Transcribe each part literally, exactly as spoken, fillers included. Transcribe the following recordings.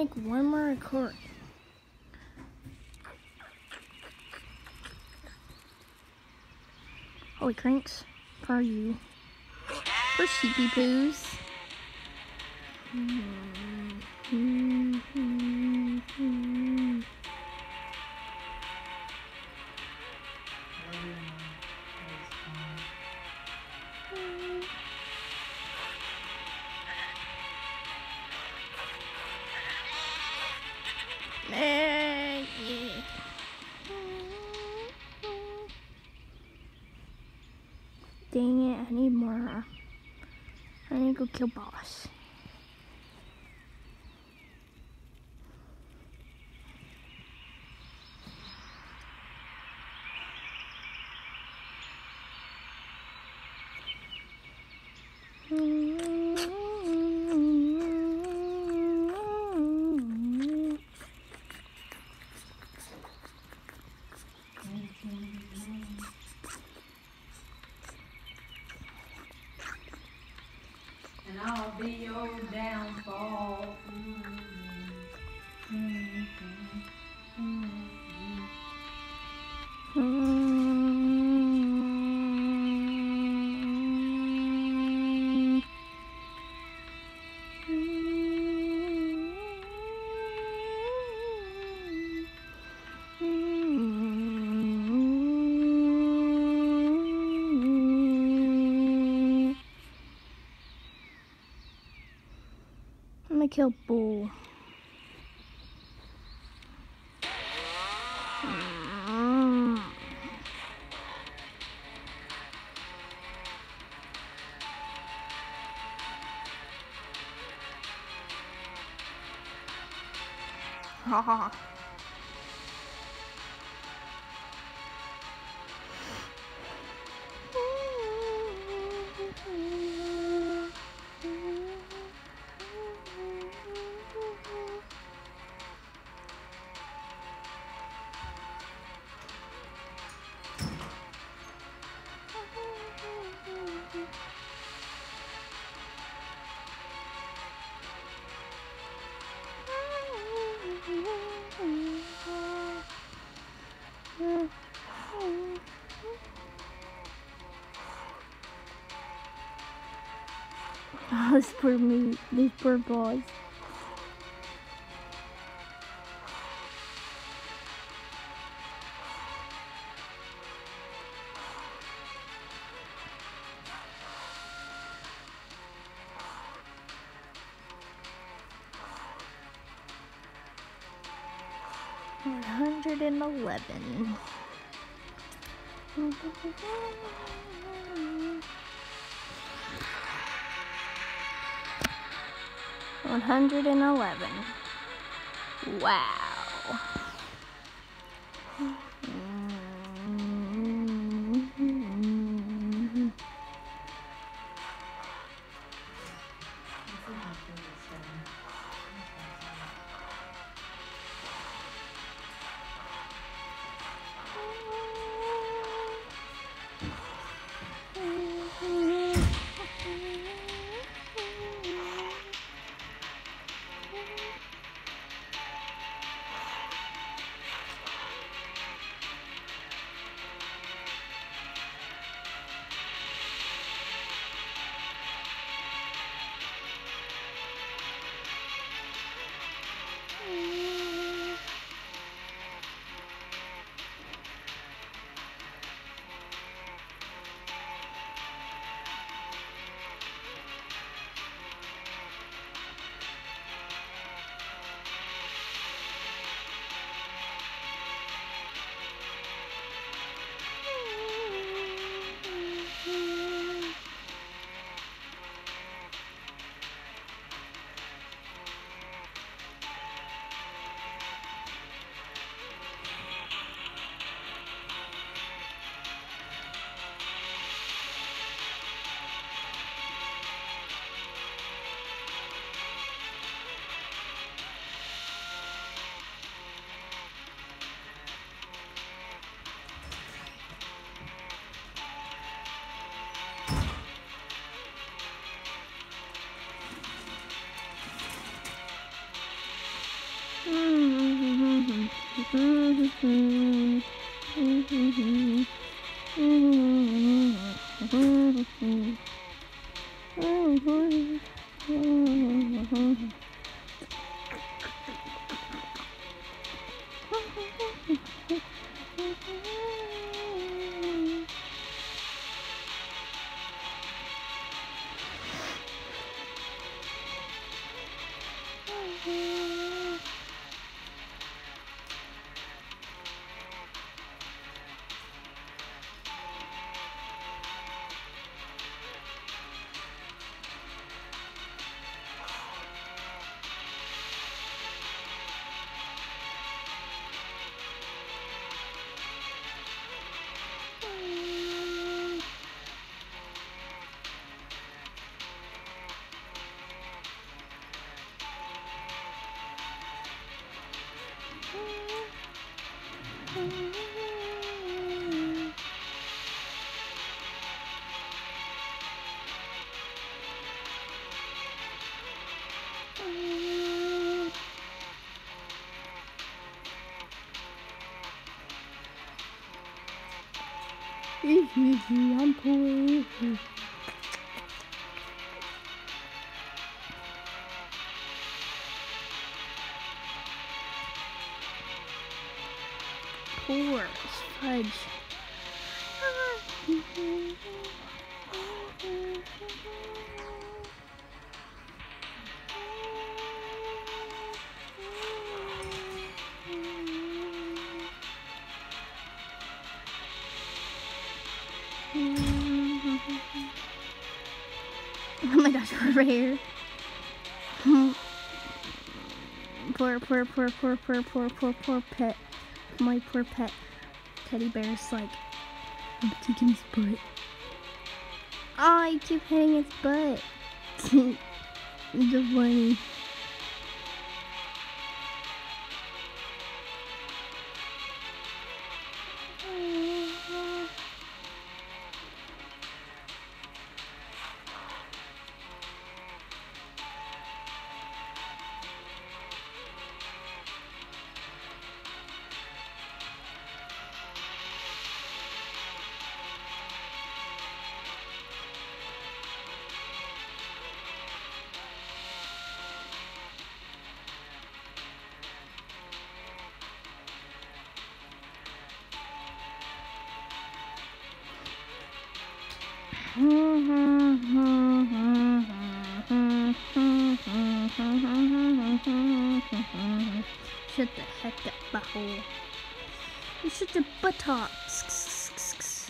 make one more record. Holy cranks, for you. For sheepy poos. Eh, yeah. Dang it, I need more. I need to go kill boss. And I'll be your downfall. Mm-hmm. Mm-hmm. Mm-hmm. I'm gonna kill Bull. Mm. Ha ha. Oh, this poor me, these poor boys. one hundred eleven. one hundred eleven. Wow. I'm poor. Poor as fudge. Oh my gosh, we're right here. Poor, poor, poor, poor, poor, poor, poor, poor pet. My poor pet teddy bear's like, I'm kicking his butt. Oh, I keep hitting his butt. It's so funny. Shut the heck up, butthole. You shut your buttocks.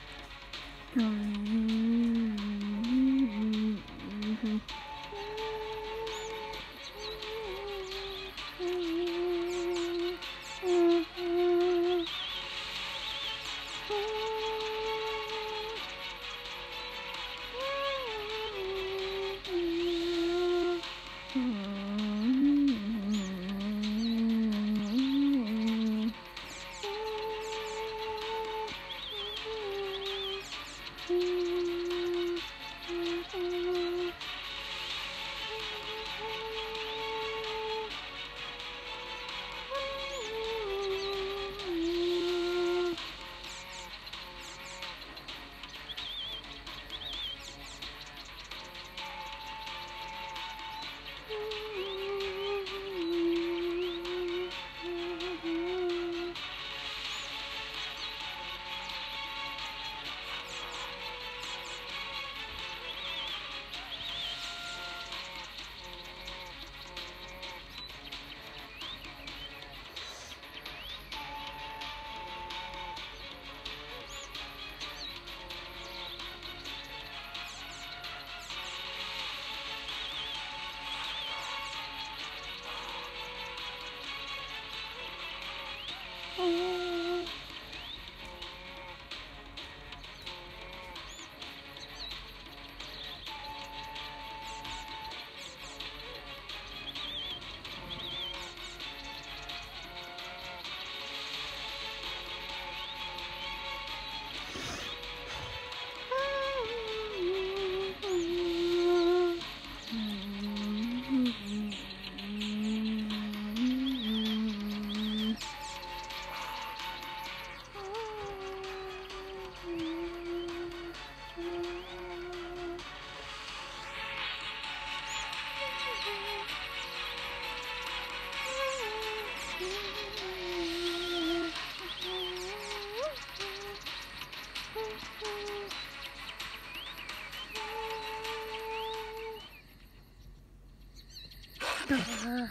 Grr.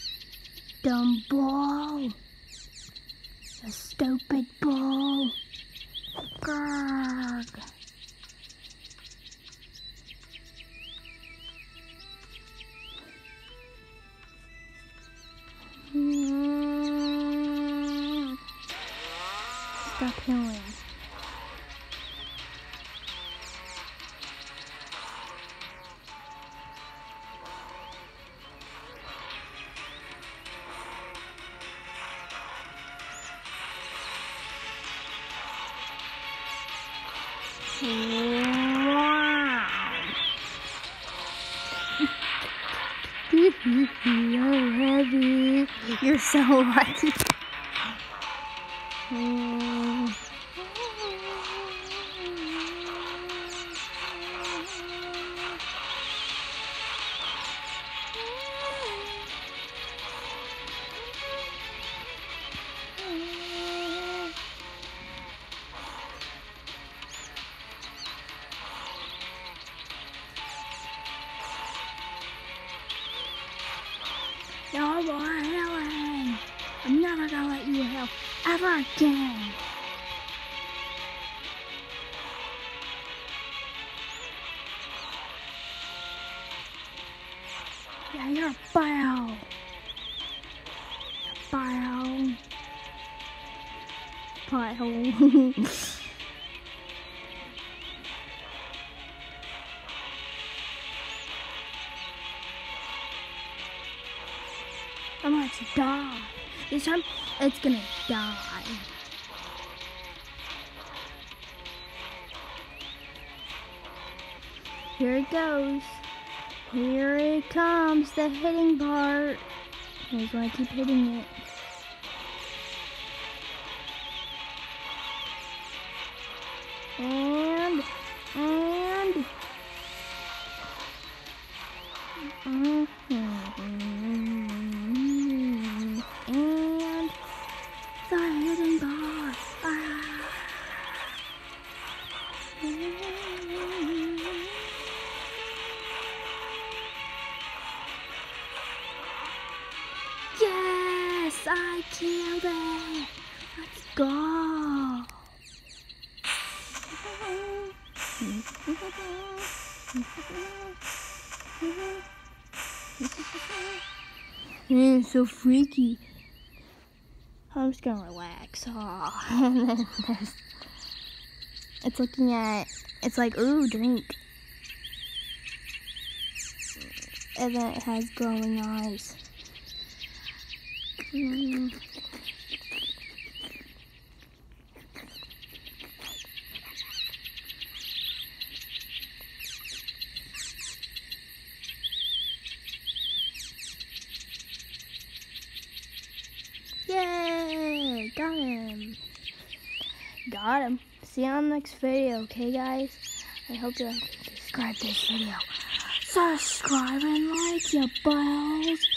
Dumb ball. A stupid ball. Grr. Mm. Stop healing. Wow. You're heavy. You're so lucky. Mm. No more healing. I'm never gonna let you heal ever again. Yeah, you're a bio. Bio. Bio. I'm going to die. This time, it's gonna die. Here it goes. Here it comes, the hitting part. Here's why I keep hitting it. And, and, mm-hmm. And the hitting part. Ah. Yes, I killed it. Let's go. It's so freaky. I'm just gonna relax. Oh. And then there's, it's looking at, it's like, ooh, drink. And then it has glowing eyes. Mm. Yay! Got him. Got him. See you on the next video, okay guys? I hope you subscribe this video. Subscribe and like, you balls.